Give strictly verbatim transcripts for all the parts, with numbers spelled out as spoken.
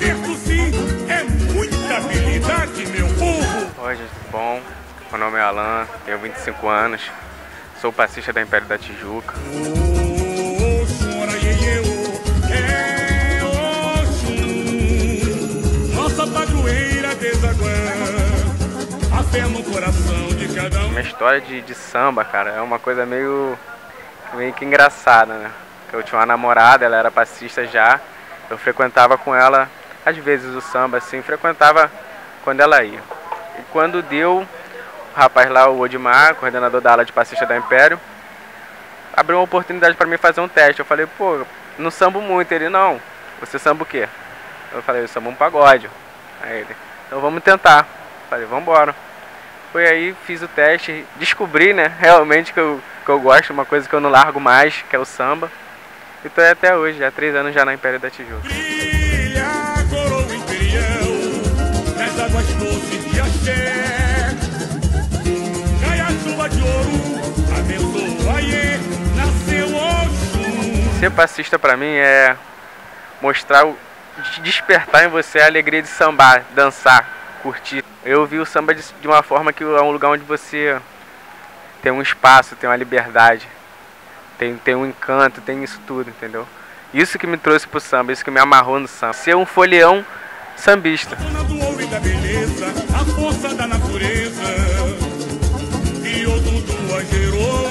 acerto sim, é muita habilidade, meu povo. Oi, gente, tudo bom? Meu nome é Alan, tenho vinte e cinco anos, sou passista da Império da Tijuca. Oh, chora, iê, oh, é Oxum, nossa padroeira desaguando, a fé no coração de cada um. Minha história de, de samba, cara, é uma coisa meio, meio que engraçada, né? Eu tinha uma namorada, ela era passista já, eu frequentava com ela, às vezes o samba, assim, frequentava quando ela ia. E quando deu, o rapaz lá, o Odimar, coordenador da ala de passista da Império, abriu uma oportunidade para mim fazer um teste. Eu falei, pô, não sambo muito. Ele, não, você samba o quê? Eu falei, eu sambo um pagode. Aí ele, então vamos tentar. Eu falei, vamos embora. Foi aí, fiz o teste, descobri, né, realmente que eu, que eu gosto, uma coisa que eu não largo mais, que é o samba. E tô aí até hoje, há três anos já na Império da Tijuca. Brilha a coroa imperial, nas águas doces de axé, cai a chuva de ouro, abençoa Iê, nasceu Oxum. Ser passista pra mim é mostrar, despertar em você a alegria de sambar, dançar, curtir. Eu vi o samba de, de uma forma que é um lugar onde você tem um espaço, tem uma liberdade. Tem, tem um encanto, tem isso tudo, entendeu? Isso que me trouxe pro samba, isso que me amarrou no samba. Ser um folião sambista. A do ouro e da beleza, a força da natureza, e outro tua gerou.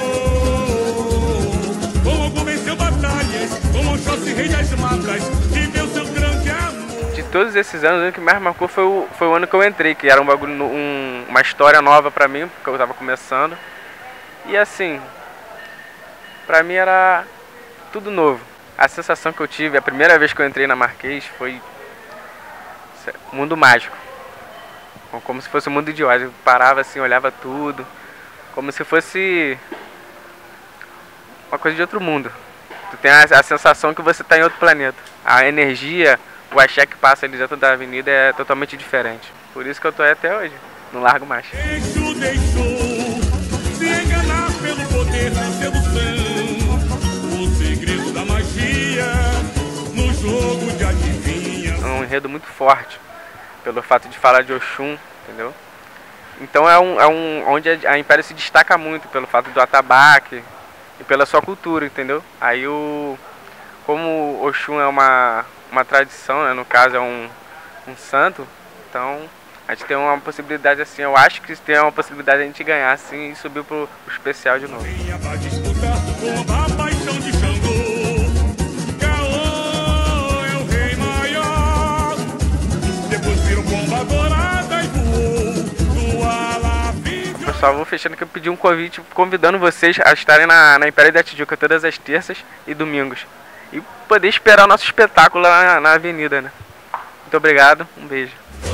Como venceu batalhas, como Oxóssi rei das matas, viveu seu grande amor. De todos esses anos, o que mais marcou foi o, foi o ano que eu entrei, que era um bagulho, um, uma história nova pra mim, porque eu tava começando. E assim, pra mim era tudo novo. A sensação que eu tive, a primeira vez que eu entrei na Marquês, foi mundo mágico. Como se fosse um mundo de Oz. Eu parava assim, olhava tudo, como se fosse uma coisa de outro mundo. Tu tem a, a sensação que você está em outro planeta. A energia, o axé que passa ali dentro da avenida é totalmente diferente. Por isso que eu tô aí até hoje, não largo mais. Deixou, deixou se enganar pelo poder da sedução. Da magia no jogo de adivinha. É um enredo muito forte pelo fato de falar de Oxum, entendeu? Então é um, é um onde a Império se destaca muito pelo fato do atabaque e pela sua cultura, entendeu? Aí o como Oxum é uma uma tradição, né? No caso é um um santo, então a gente tem uma possibilidade assim, eu acho que tem uma possibilidade de a gente ganhar assim e subir pro, pro especial de novo. Venha pra disputar com a paixão de Xangô. Pessoal, vou fechando que eu pedi um convite convidando vocês a estarem na, na Império da Tijuca todas as terças e domingos e poder esperar o nosso espetáculo lá na, na avenida, né? Muito obrigado, um beijo.